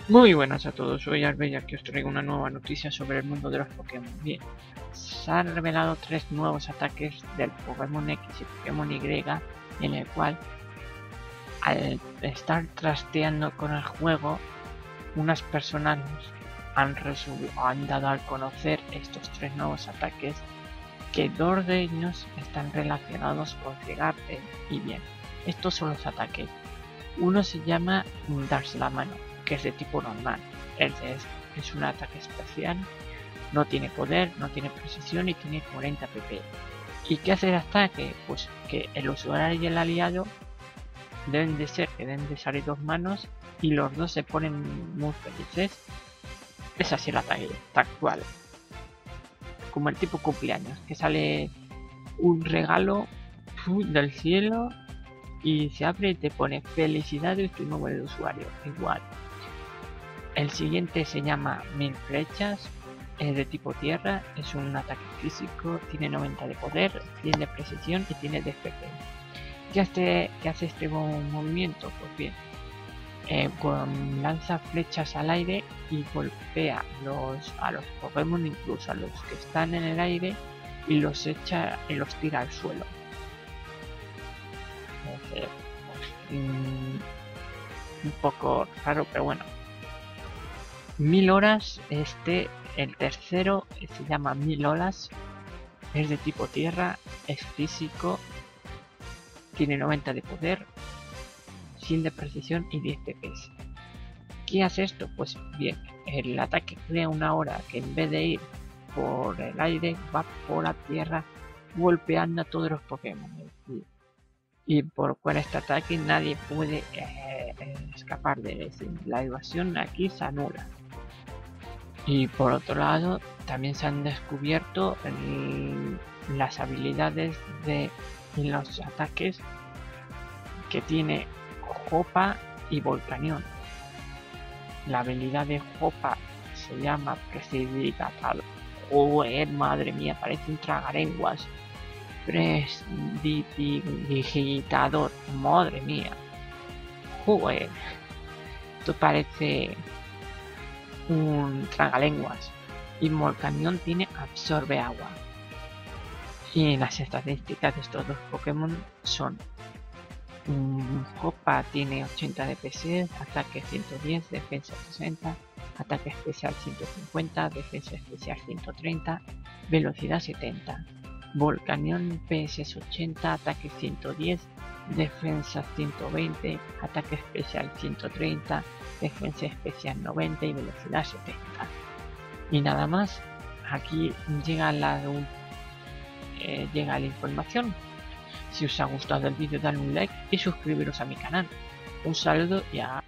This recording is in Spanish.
Muy buenas a todos, soy Arbella y aquí os traigo una nueva noticia sobre el mundo de los Pokémon. Bien, se han revelado 3 nuevos ataques del Pokémon X y Pokémon Y, en el cual, al estar trasteando con el juego, unas personas han dado a conocer estos 3 nuevos ataques, que 2 de ellos están relacionados con Cegarte. Y bien, estos son los ataques. Uno se llama Darse la Mano, que es de tipo normal. Es un ataque especial, no tiene poder, no tiene precisión y tiene 40 pp. ¿Y qué hace el ataque? Pues que el usuario y el aliado deben de salir 2 manos y los dos se ponen muy felices. Es así el ataque actual. Como el tipo cumpleaños, que sale un regalo del cielo y se abre y te pone felicidades tu número de usuario. Igual. El siguiente se llama 1000 flechas, es de tipo tierra, es un ataque físico, tiene 90 de poder, 100 de precisión y tiene de FP. ¿Qué hace este movimiento? Pues bien, lanza flechas al aire y golpea a los Pokémon, incluso a los que están en el aire, y los echa y los tira al suelo. Un poco raro, pero bueno. 1000 horas, el tercero se llama 1000 olas, es de tipo tierra, es físico, tiene 90 de poder, 100 de precisión y 10 TPs. ¿Qué hace esto? Pues bien, el ataque crea una hora que en vez de ir por el aire va por la tierra golpeando a todos los Pokémon. Y por este ataque nadie puede escapar de él. La evasión aquí se anula. Y por otro lado, también se han descubierto las habilidades de los ataques que tiene Hoppa y Volcanion. La habilidad de Hoppa se llama Prestidigitador. Joder, madre mía, parece un tragalenguas. Prestidigitador, madre mía. Joder, esto parece un tragalenguas. Y Volcanion tiene absorbe agua. Y las estadísticas de estos dos Pokémon son: Hoppa tiene 80 de PC, ataque 110, defensa 60, ataque especial 150, defensa especial 130, velocidad 70. Volcanion PS 80, ataque 110, defensa 120, ataque especial 130, defensa especial 90 y velocidad 70. Y nada más, aquí llega la información. Si os ha gustado el vídeo, dadle un like y suscribiros a mi canal. Un saludo y